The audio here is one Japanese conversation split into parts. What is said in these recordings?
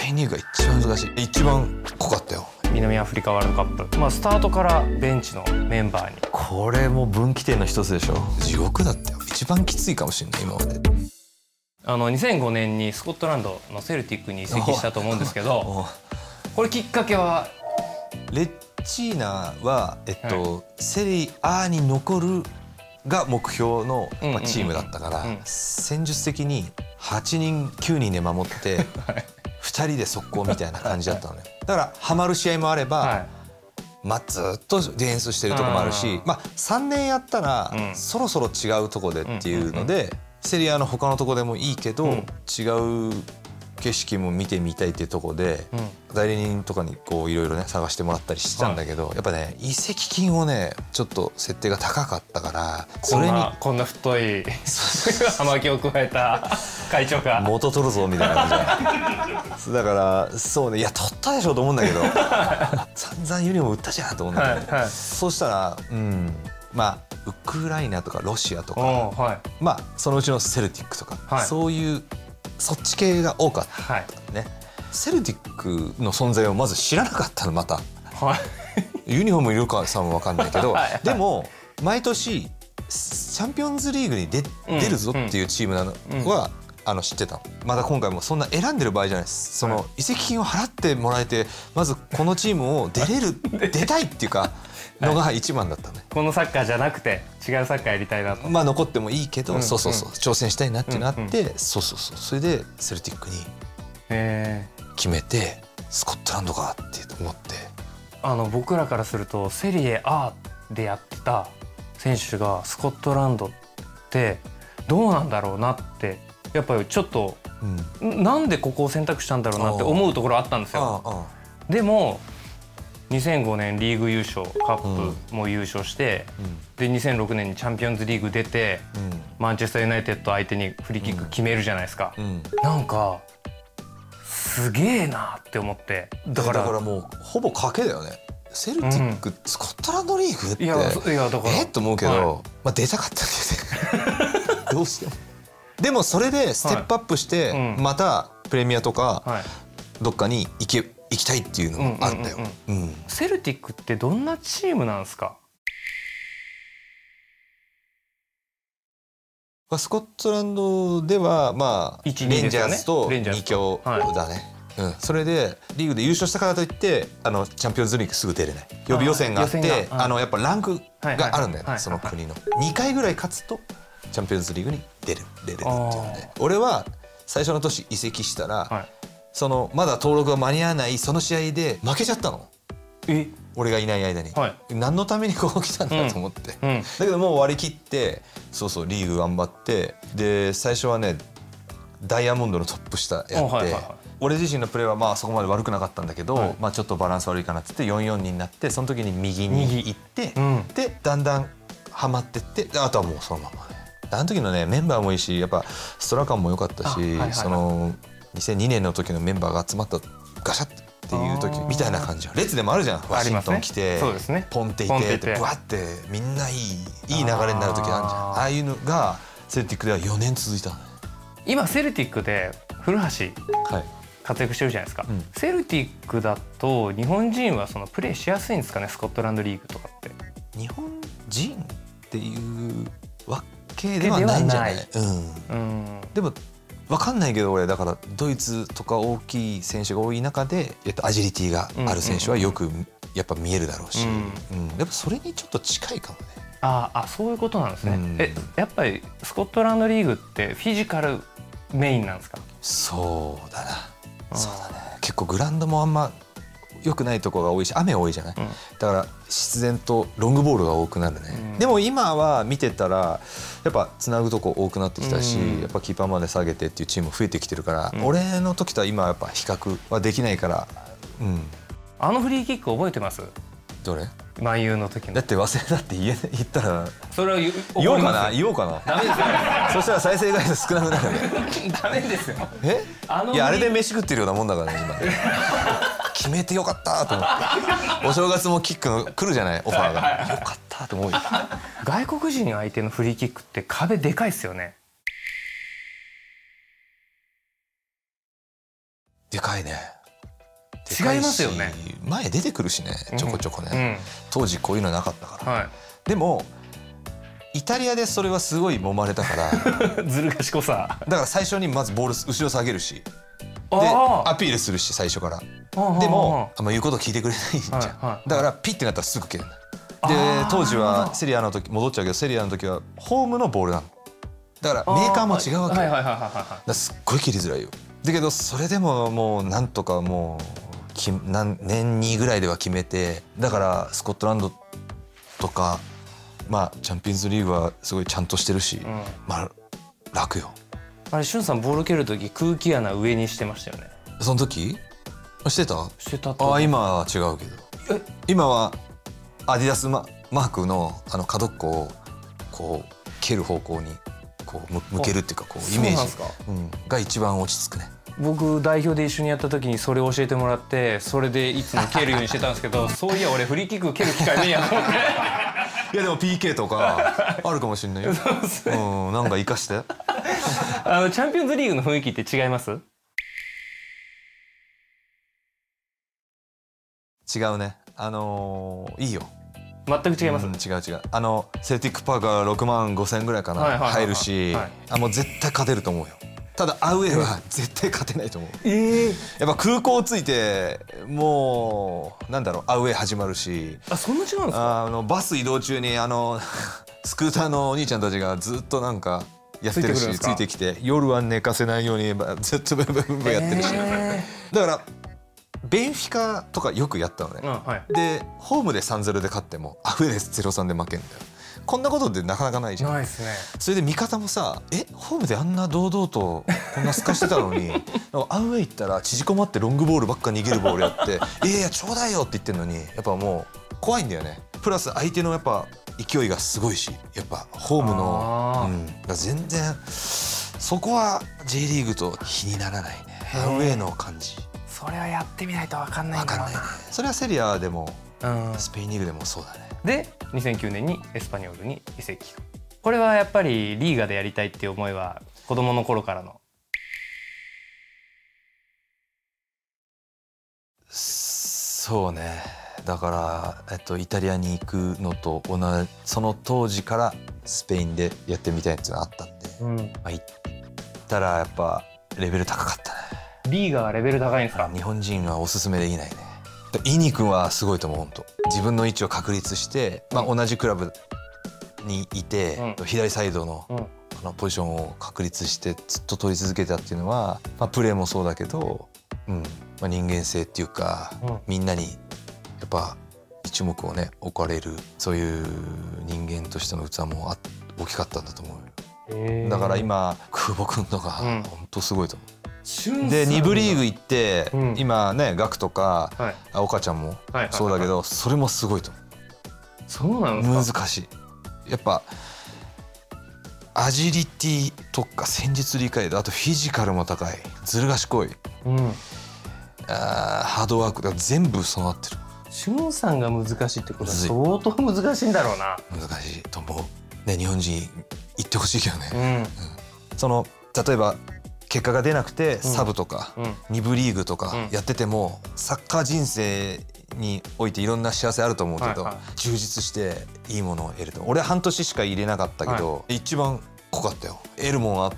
J リーグが一番難しい。一番濃かったよ。 南アフリカワールドカップ、スタートからベンチのメンバーに。 これも分岐点の一つでしょ。地獄だったよ。一番きついかもしれない今まで。 2005年にスコットランドのセルティックに移籍したと思うんですけどこれきっかけはレッチーナは、セリアに残るが目標のチームだったから、戦術的に8人9人で守って2人で速攻みたいな感じだったのね。だからハマる試合もあれば、ずっとディフェンスしてるとこもあるし、3年やったらそろそろ違うとこでっていうので、セリアの他のとこでもいいけど、違う景色も見てみたいっていうとこで、代理人とかにこういろいろね探してもらったりしたんだけど、やっぱね移籍金をねちょっと設定が高かったから、 それにこんな太い葉巻を加えた会長が元取るぞみたいな感じだからそうね、いや取ったでしょと思うんだけど散々ユニフォーム売ったじゃんと思うんだけど、そうしたらウクライナとかロシアとか、そのうちのセルティックとか、そういうそっち系が多かったね。セルティックの存在をまず知らなかったのまた。ユニフォームいるかさも分かんないけどでも毎年チャンピオンズリーグに出るぞっていうチームなのは知ってたの。まだ今回もそんな選んでる場合じゃないです。その移籍金を払ってもらえてまずこのチームを出たいっていうかのが一番だったね。 このサッカーじゃなくて違うサッカーやりたいなと。 残ってもいいけど、挑戦したいなっていうのあって、それでセルティックに決めてスコットランドかって思って。 僕らからするとセリエ A でやってた選手がスコットランドってどうなんだろうなってやっぱりちょっと、なんでここを選択したんだろうなって思うところあったんですよ。でも2005年リーグ優勝カップも優勝して、で2006年にチャンピオンズリーグ出て、マンチェスターユナイテッド相手にフリーキック決めるじゃないですか。なんかすげえなって思って。だからもうほぼ賭けだよね。セルティック、スコットランドリーグってと思うけど、出たかったんだよねどうしても。でもそれでステップアップしてまたプレミアとかどっかに行きたいっていうのもあったよ。 セルティックってどんなチームなんですか？ スコットランドではレンジャーズと2強だね。それでリーグで優勝したからといってチャンピオンズリーグすぐ出れない。予備予選があってやっぱランクがあるんだよね、その国の。2回ぐらい勝つとチャンピオンズリーグに出れるっていうので、俺は最初の年移籍したら、まだ登録が間に合わないその試合で負けちゃったの。俺がいない間に、何のためにここ来たんだと思って、だけどもう割り切ってリーグ頑張って、で最初はねダイヤモンドのトップ下やって、俺自身のプレーはそこまで悪くなかったんだけど、ちょっとバランス悪いかなっつって4-4になって、その時に右に行って、でだんだんはまってって、あとはもうそのままね。あの時のねメンバーもいいし、やっぱストラカンも良かったし、2002年の時のメンバーが集まったガシャッっていう時みたいな感じ。列でもあるじゃん。ワシントン来てポンっていてってブワってみんないい流れになる時あるじゃん。ああいうのがセルティックでは4年続いたのね。今セルティックで古橋活躍してるじゃないですか。セルティックだと日本人はプレーしやすいんですかね、スコットランドリーグとかって。 日本人っていうわけではないんじゃない？でも分かんないけど、俺だからドイツとか大きい選手が多い中でアジリティがある選手はよくやっぱ見えるだろうし、やっぱそれにちょっと近いかもね。 そういうことなんですね。やっぱりスコットランドリーグってフィジカルメインなんですか？ そうだな。そうだね。結構グラウンドもあんま良くないところが多いし、雨多いじゃない。だから必然とロングボールが多くなるね。でも今は見てたらやっぱつなぐとこ多くなってきたし、やっぱキーパーまで下げてっていうチーム増えてきてるから、俺の時とは今はやっぱ比較はできないから。 あのフリーキック覚えてます？ どれ？ マンユーの時の。 だって忘れたって言ったらそれは言おうかな。ダメですよそしたら再生回数少なくなるねダメですよ。 いやあれで飯食ってるようなもんだからね今決めてよかったと思ってお正月もキックの来るじゃない、オファーが。よかったと思うよ。 外国人相手のフリーキックって壁でかいっすよね。 でかいね。 違いますよね。 前出てくるしね、ちょこちょこね。当時こういうのなかったから。でもイタリアでそれはすごい揉まれたからずる賢さだから最初にまずボール後ろ下げるしでアピールするし最初から。でもあんま言うこと聞いてくれないじゃん。だからピッてなったらすぐ蹴るんだ。で当時はセリアの時戻っちゃうけど、セリアの時はホームのボールなの。だからメーカーも違うわけよ。だからすっごい蹴りづらいよ。だけどそれでももうなんとかもう年にぐらいでは決めて、だからスコットランドとかまあチャンピオンズリーグはすごいちゃんとしてるし、まあ楽よ。 あれしゅんさんボール蹴る時空気穴上にしてましたよね。 その時してた？ してた。 あ、今は違うけど、今はアディダスマークの角っこをこう蹴る方向にこう向けるっていうか、こうイメージが一番落ち着くね。 僕代表で一緒にやった時にそれを教えてもらって、それでいつも蹴るようにしてたんですけどそういや俺フリーキック蹴る機会ねえやと思っていやでも PK とかあるかもしれないよ。そうですね。なんか生かしてチャンピオンズリーグの雰囲気って違います？ 違うね。いいよ。 全く違います。 違う違う。セルティックパークは6万5千ぐらいかな入るし、もう絶対勝てると思うよ。ただアウェーは絶対勝てないと思う。やっぱ空港着いてもうなんだろう、アウェー始まるし。 あ、そんな違うんですか？ バス移動中にスクーターのお兄ちゃんたちがずっとなんかやってるし、ついてきて夜は寝かせないようにずっとブンブンブンやってるし。だからベンフィカとかよくやったのね。でホームで 3-0 で勝ってもアウェーで 0-3 で負けるんだよ。こんなことってなかなかないじゃん。ないですね。それで味方もさ、ホームであんな堂々とこんなすかしてたのにアウェー行ったら縮こまってロングボールばっか逃げるボールやって「いやいやちょうだいよ」って言ってんのに、やっぱもう怖いんだよね。プラス相手のやっぱ勢いがすごいし、やっぱホームの全然そこは J リーグと比にならないね。アウェーの感じ。それはやってみないと分かんないんだろうな。分かんないね。それはセリアでもスペインリーグでもそうだね。 で2009年にエスパニョールに移籍。これはやっぱりリーガでやりたいっていう思いは子供の頃からの。 そうね。だからイタリアに行くのとその当時からスペインでやってみたいっていうのがあったんで、行ったらやっぱレベル高かったね。 リーガはレベル高いんですか？ 日本人はおすすめできないね。イニ君はすごいと思う。本当自分の位置を確立して、同じクラブにいて、左サイドのポジションを確立してずっと取り続けたっていうのは、プレーもそうだけど、人間性っていうか、みんなにやっぱ一目をね置かれる、そういう人間としての器も大きかったんだと思うよ。だから今久保君とか本当すごいと思う。で2部リーグ行って、今ねガクとか岡ちゃんもそうだけど、それもすごいと思う。 そうなんですか？ 難しい。やっぱアジリティとか戦術理解で、あとフィジカルも高い、ずる賢い、ハードワークが全部備わってる。 シュンさんが難しいってことは相当難しいんだろうな。 難しいと思うね。日本人行ってほしいけどね。例えば結果が出なくてサブとか2部リーグとかやってても、サッカー人生においていろんな幸せあると思うけど、充実していいものを得ると。俺は半年しか入れなかったけど、一番濃かったよ。得るものあった。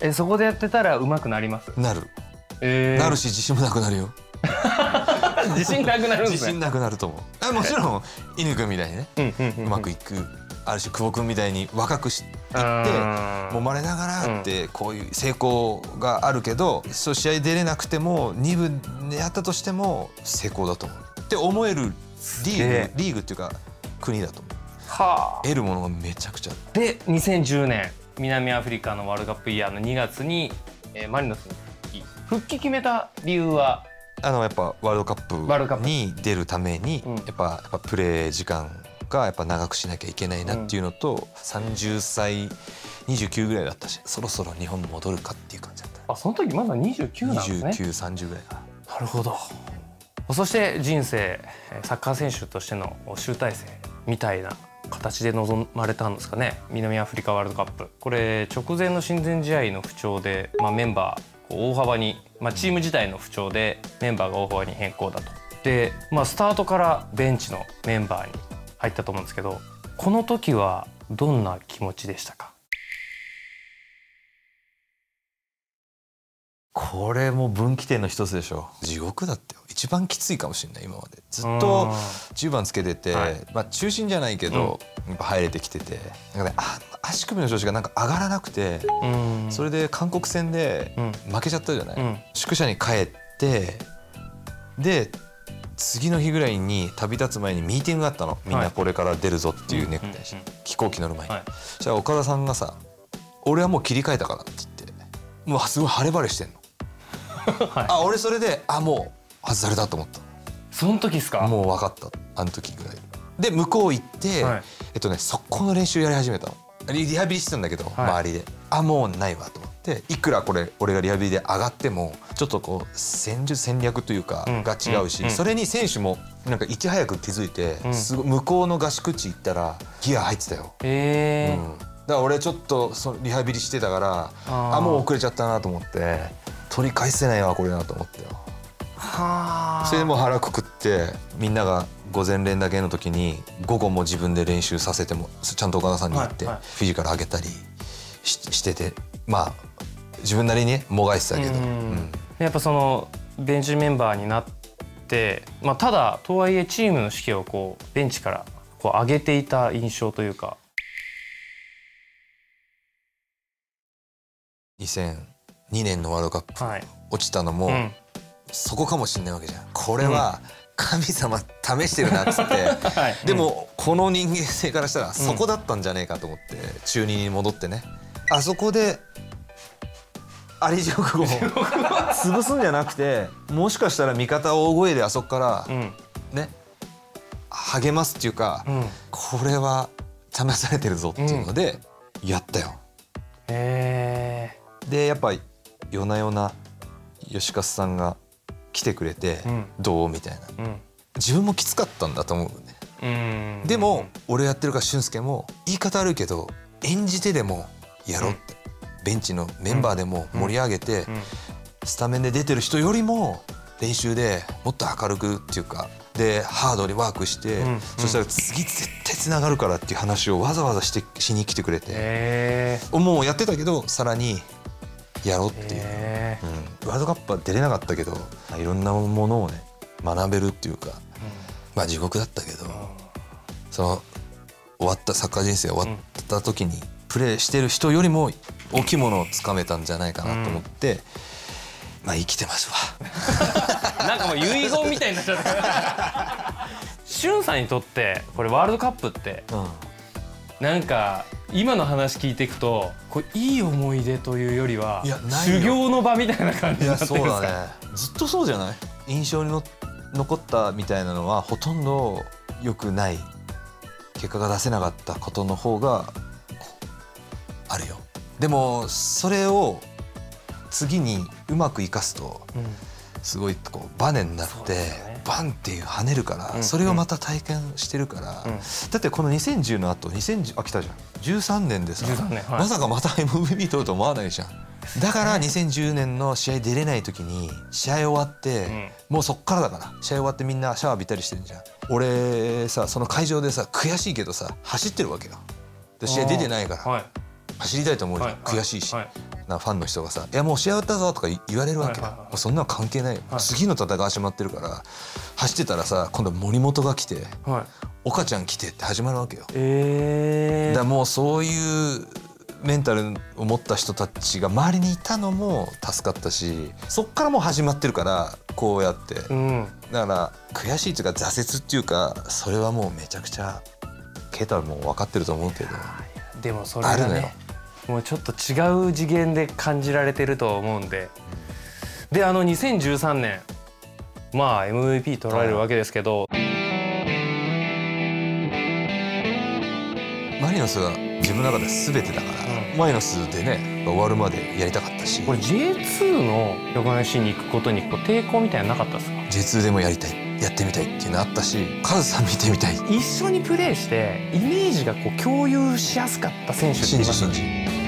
そこでやってたら上手くなります？ なる。なるし自信もなくなるよ。 自信なくなるんですね。 自信なくなると思う。もちろん乾君みたいにねうまくいく、ある種久保君みたいに若くいって揉まれながらってこういう成功があるけど、そう試合出れなくても2部でやったとしても成功だと思うって思えるリーグっていうか国だと思う。得るものがめちゃくちゃある。 で2010年南アフリカのワールドカップイヤーの2月にマリノスに復帰決めた理由は？ やっぱワールドカップに出るためにやっぱプレー時間がやっぱ長くしなきゃいけないなっていうのと、30歳29ぐらいだったし、そろそろ日本に戻るかっていう感じだった。 その時まだ29なんですね。 29、30ぐらいかな。 なるほど。そして人生サッカー選手としての集大成みたいな形で臨まれたんですかね。南アフリカワールドカップ、これ直前の親善試合の不調で、メンバー大幅に、チーム自体の不調でメンバーが大幅に変更だと。で、スタートからベンチのメンバーに入ったと思うんですけど、この時はどんな気持ちでしたか？ これも分岐点の一つでしょ。地獄だったよ。一番きついかもしれない今まで。ずっと10番つけてて、中心じゃないけど、やっぱ入れてきてて、なんかね、足首の調子がなんか上がらなくて、それで韓国戦で負けちゃったじゃない。宿舎に帰ってで次の日ぐらいに旅立つ前にミーティングがあったの。みんなこれから出るぞっていうネクタイして、飛行機乗る前に。そしたら岡田さんがさ「俺はもう切り替えたから」って言って、もうすごい晴れ晴れしてんの。俺それでもう外されたと思った。 その時ですか？ もう分かった、あの時ぐらいで向こう行って、速攻の練習やり始めたの。リハビリしてたんだけど、周りでもうないわと思って、いくらこれ俺がリハビリで上がってもちょっとこう戦術戦略というかが違うし、それに選手もなんかいち早く気づいて、すごい向こうの合宿地行ったらギア入ってたよ。だから俺ちょっとリハビリしてたからもう遅れちゃったなと思って、取り返せないわこれなと思ってよ。それでもう腹くくって、みんなが午前練だけの時に午後も自分で練習させてもちゃんと岡田さんに言って、フィジカル上げたりしてて、自分なりにねもがいてたけど、 やっぱそのベンチメンバーになって、ただとはいえチームの士気をこうベンチからこう上げていた印象というか。 2002年のワールドカップ落ちたのも、そこかもしれないわけじゃん。これは神様試してるなっつって、でもこの人間性からしたらそこだったんじゃねえかと思って、中2に戻ってね、あそこであり地獄を潰すんじゃなくて、もしかしたら味方大声であそこからね励ますっていうか、これは試されてるぞっていうのでやったよ。でやっぱ夜な夜な吉勝さんが来てくれて、どうみたいな、自分もきつかったんだと思うね。でも俺やってるから俊介も言い方悪いけど演じてでもやろうって、ベンチのメンバーでも盛り上げて、スタメンで出てる人よりも練習でもっと明るくっていうかでハードにワークして、そしたら次絶対つながるからっていう話をわざわざしに来てくれて、もうやってたけどさらにやろうっていう、ワールドカップは出れなかったけどいろんなものをね学べるっていうか、地獄だったけど、その終わったサッカー人生終わった時にプレーしてる人よりも大きいものをつかめたんじゃないかなと思って、生きてますわ。 なんかもう遺言みたいになっちゃった。しゅんさんにとってこれワールドカップって、なんか今の話聞いていくとこれいい思い出というよりは修行の場みたいな感じになってるんですか？ そうだね、ずっとそうじゃない？印象に残ったみたいなのはほとんど良くない結果が出せなかったことの方があるよ。でもそれを次にうまく生かすと、すごいこうバネになってバンっていう跳ねるから、それをまた体験してるから、だってこの2010の後2010来たじゃん、13年でさ、まさかまた MVP 取ると思わないじゃん。だから2010年の試合出れない時に試合終わって、もうそっからだから、試合終わってみんなシャワー浴びたりしてるじゃん。俺さその会場でさ悔しいけどさ走ってるわけよ。で試合出てないから、走りたいと思うじゃん、悔しいし、なファンの人がさ「いやもう試合終わったぞ」とか言われるわけよ。もうそんなの関係ないよ、次の戦い始まってるから。走ってたらさ今度森本が来て「岡ちゃん来て」って始まるわけよ。だからもうそういうメンタルを持った人たちが周りにいたのも助かったし、そっからもう始まってるからこうやって、だから悔しいっていうか挫折っていうか、それはもうめちゃくちゃケイタも分かってると思うけど、 でもそれがねもうちょっと違う次元で感じられてると思うんで、で2013年MVP 取られるわけですけど、 マリノスが自分の中で全てだから、マリノスでね終わるまでやりたかったし。 これ J2 の横浜 FC に行くことに抵抗みたいなのなかったですか？ J2 でもやりたい、やってみたいっていうのあったし、カズさん見てみたい。 一緒にプレーしてイメージがこう共有しやすかった選手っています？ シンジ